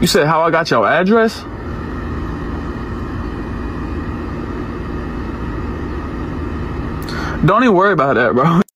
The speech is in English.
You said how I got your address? Don't even worry about that, bro.